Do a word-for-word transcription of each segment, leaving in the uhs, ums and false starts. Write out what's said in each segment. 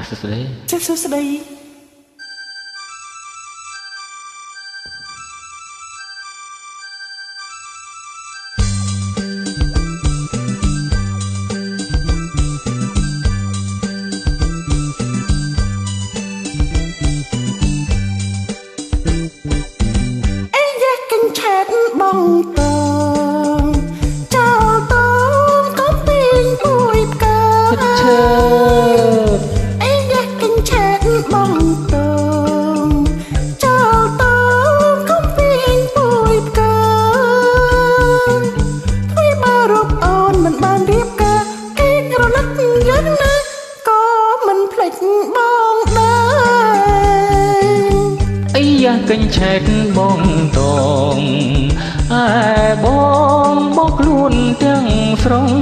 សួស្តីចាសួស្តីបងតងចោលតងក៏ពីងពួយផ្កាឈើអីយ៉ាកិនឆែតបងតងចោលតងក៏ពីងពួយផ្កាធ្វើមករកអូនមិនបានរៀបការគេរលឹកយ៉ាងណាក៏មិនភ្លេចបងដែរអីយ៉ាកិនឆែតបងតងអែបងមកខ្លួនទាំងស្រុង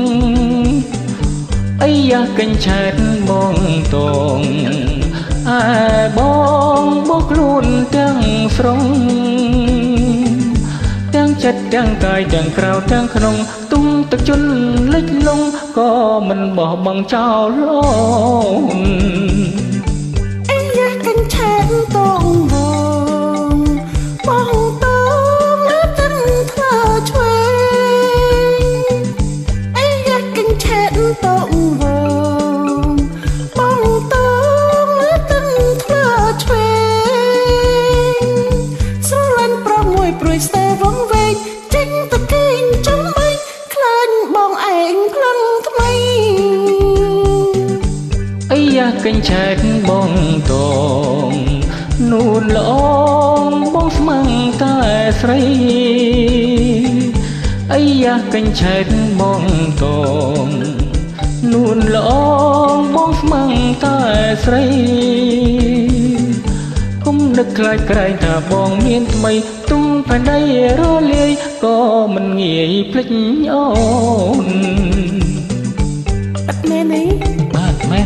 អីយ៉ាកិនឆែតបងតងអែបងមកខ្លួនទាំងស្រុងទាំងចិត្តទាំងកាយទាំងក្រៅទាំងក្នុងទុំទឹកជន់លិចលងក៏មិនបោះបង់ចោលអូនអីយ៉ាកិនឆែតតងបងបងតងវងបងតងលើទឹកធ្លាឆ្វេងស្រលាញ់ប្រមួយព្រួយស្ទើវងវែងចេញទៅគេងចំបីខ្លាញ់បងឯងផ្លឹងថ្មីអីយ៉ាកិនឆែតបងតងនួនល្អងបងស្មាំងតែស្រីអីយ៉ាកិនឆែតបងតងនួនល្អងបងស្មាំងតែស្រីគុំនឹកខ្លាចក្រែងថាបងមានថ្មីទុំផែនដីរលាយក៏មិនងាយភ្លេចអូនអត់មែនទេបាទមែន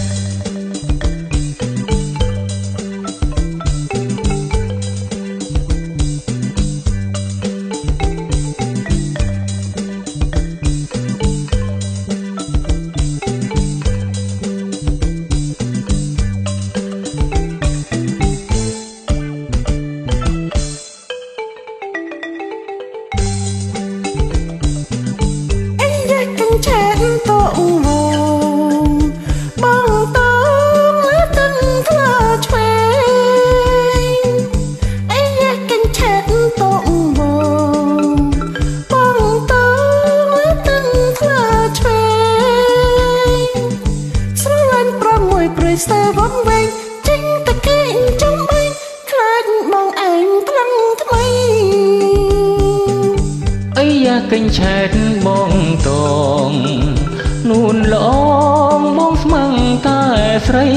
ឆែតតងវងបងតងលើទឹកធ្លាឆ្វេងអីយ៉ាកិនឆែតតងវងបងតងលើទឹកធ្លាឆ្វេងស្រលាញ់ប្រមួយព្រួយស្ទើវងវែងចេញទៅគេងចំបីខ្លាចបងឯងផ្លឹងថ្មីអីយ៉ាកិនឆែតបងតងនួនល្អងបងស្មាំងតែស្រី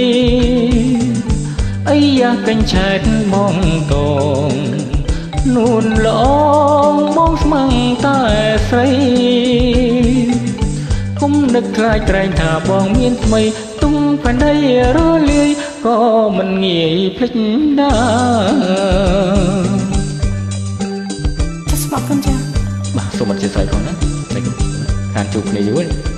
អីយ៉ាកិនឆែតបងតងនួនល្អងបងស្មាំងតែស្រីគុំនឹកខ្លាចក្រែងថាបងមានថ្មីទុំផែនដីរលាយក៏មិនងាយភ្លេចដែរស្បកកូនចាបាទសូមអធិស្ឋានផងណាតែខានជួបគ្នាយូរ